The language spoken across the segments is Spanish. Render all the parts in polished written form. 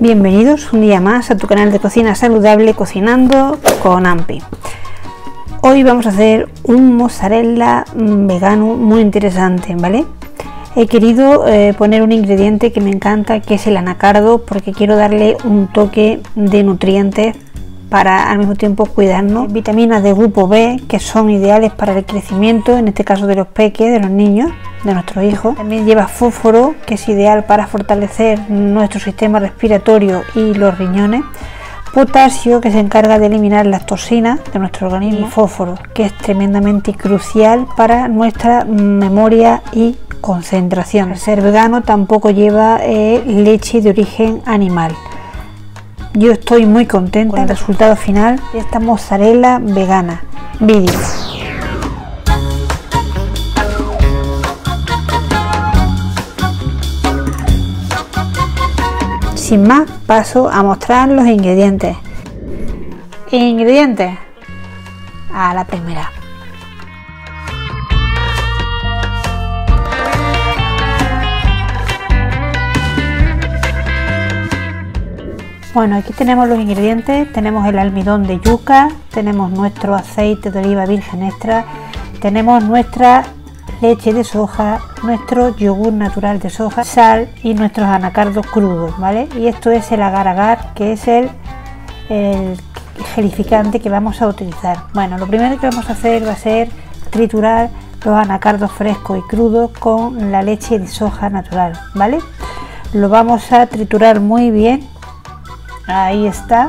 Bienvenidos un día más a tu canal de cocina saludable, Cocinando con Ampi. Hoy vamos a hacer un mozzarella vegano muy interesante, ¿vale? He querido poner un ingrediente que me encanta, que es el anacardo, porque quiero darle un toque de nutrientes para al mismo tiempo cuidarnos. Vitaminas de grupo B que son ideales para el crecimiento, en este caso de los peques, de los niños, de nuestros hijos. También lleva fósforo, que es ideal para fortalecer nuestro sistema respiratorio y los riñones. Potasio, que se encarga de eliminar las toxinas de nuestro organismo. Y fósforo, que es tremendamente crucial para nuestra memoria y concentración. Al ser vegano tampoco lleva leche de origen animal. Yo estoy muy contenta con el resultado final de esta mozzarella vegana. Vídeo. Sin más, paso a mostrar los ingredientes. Ingredientes a la primera. Bueno, aquí tenemos los ingredientes. Tenemos el almidón de yuca, tenemos nuestro aceite de oliva virgen extra, tenemos nuestra leche de soja, nuestro yogur natural de soja, sal y nuestros anacardos crudos, ¿vale? Y esto es el agar agar, que es el gelificante que vamos a utilizar. Bueno, lo primero que vamos a hacer va a ser triturar los anacardos frescos y crudos con la leche de soja natural, ¿vale? Lo vamos a triturar muy bien. Ahí está.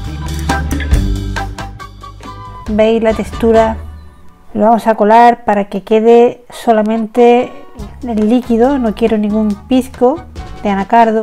¿Veis la textura? Lo vamos a colar para que quede solamente el líquido, no quiero ningún pizco de anacardo.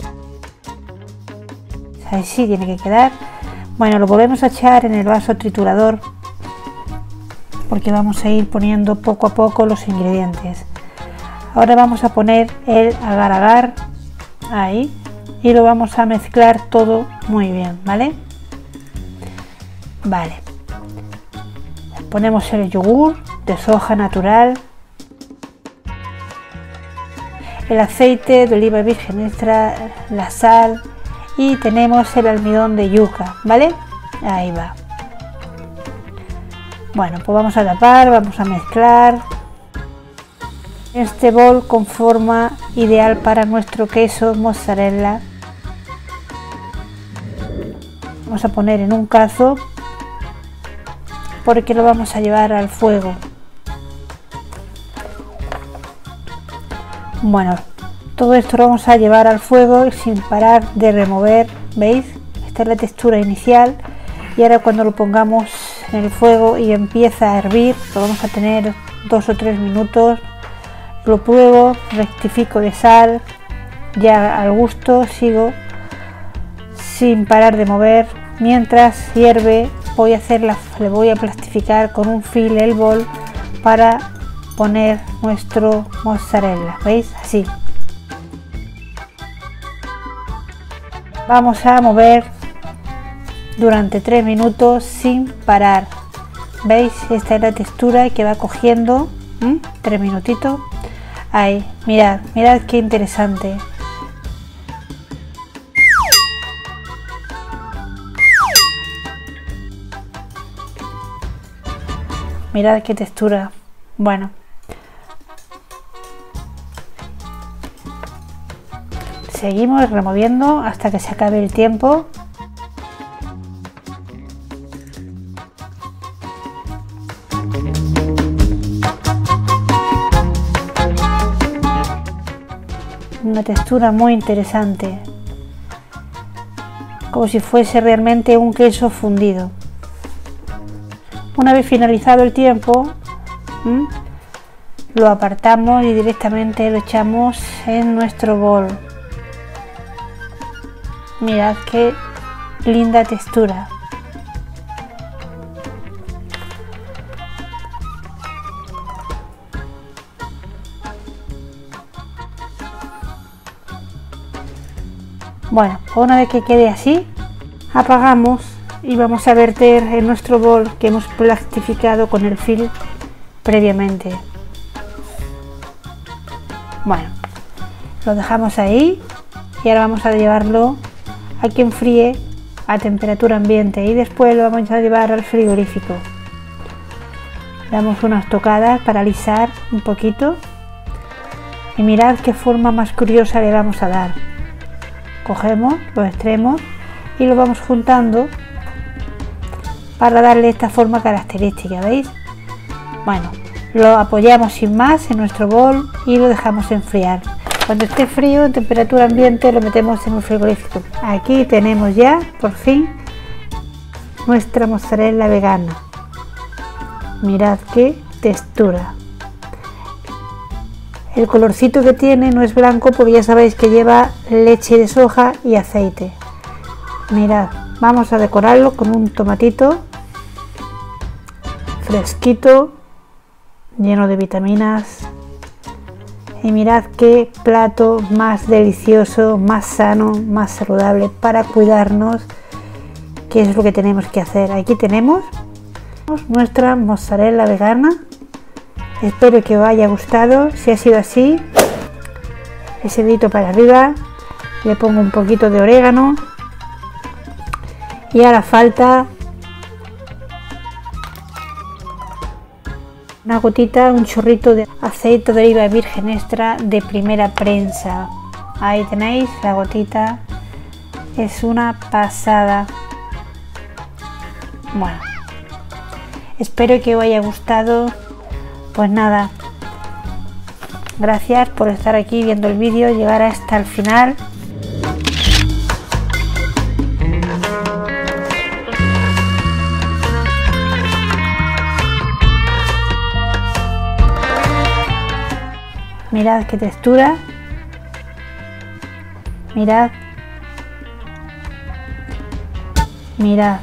Así tiene que quedar. Bueno, lo volvemos a echar en el vaso triturador, porque vamos a ir poniendo poco a poco los ingredientes. Ahora vamos a poner el agar agar ahí y lo vamos a mezclar todo muy bien, ¿vale? Vale. Ponemos el yogur de soja natural, el aceite de oliva virgen extra, la sal y tenemos el almidón de yuca, ¿vale? Ahí va. Bueno, pues vamos a tapar, vamos a mezclar. Este bol con forma ideal para nuestro queso mozzarella. Vamos a poner en un cazo porque lo vamos a llevar al fuego. Bueno, todo esto lo vamos a llevar al fuego sin parar de remover. ¿Veis? Esta es la textura inicial y ahora cuando lo pongamos en el fuego y empieza a hervir, lo vamos a tener 2 o 3 minutos. Lo pruebo, rectifico de sal, ya al gusto, sigo sin parar de mover. Mientras hierve le voy a plastificar con un fil el bol para poner nuestro mozzarella. ¿Veis? Así. Vamos a mover durante 3 minutos sin parar. ¿Veis? Esta es la textura que va cogiendo. 3 minutitos. Ahí, mirad qué interesante. Mirad qué textura. Bueno, seguimos removiendo hasta que se acabe el tiempo. Una textura muy interesante, como si fuese realmente un queso fundido. Una vez finalizado el tiempo, lo apartamos y directamente lo echamos en nuestro bol. Mirad qué linda textura. Bueno, una vez que quede así, apagamos y vamos a verter en nuestro bol que hemos plastificado con el fil previamente. Bueno, lo dejamos ahí y ahora vamos a llevarlo a que enfríe a temperatura ambiente y después lo vamos a llevar al frigorífico. Damos unas tocadas para alisar un poquito y mirad qué forma más curiosa le vamos a dar. Cogemos los extremos y lo vamos juntando para darle esta forma característica, ¿veis? Bueno, lo apoyamos sin más en nuestro bol y lo dejamos enfriar. Cuando esté frío, en temperatura ambiente, lo metemos en un frigorífico. Aquí tenemos ya, por fin, nuestra mozzarella vegana. Mirad qué textura. El colorcito que tiene no es blanco porque ya sabéis que lleva leche de soja y aceite. Mirad, vamos a decorarlo con un tomatito fresquito, lleno de vitaminas. Y mirad qué plato más delicioso, más sano, más saludable para cuidarnos, que es lo que tenemos que hacer. Aquí tenemos nuestra mozzarella vegana. Espero que os haya gustado. Si ha sido así, ese dedito para arriba, le pongo un poquito de orégano y ahora falta una gotita, un chorrito de aceite de oliva virgen extra de primera prensa. Ahí tenéis la gotita, es una pasada. Bueno, espero que os haya gustado. Pues nada, gracias por estar aquí viendo el vídeo, llegar hasta el final. Mirad qué textura, mirad, mirad.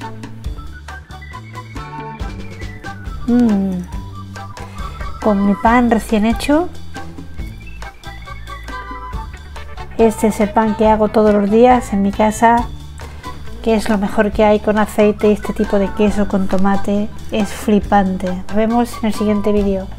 Con mi pan recién hecho. Este es el pan que hago todos los días en mi casa, que es lo mejor que hay, con aceite y este tipo de queso con tomate. Es flipante. Nos vemos en el siguiente vídeo.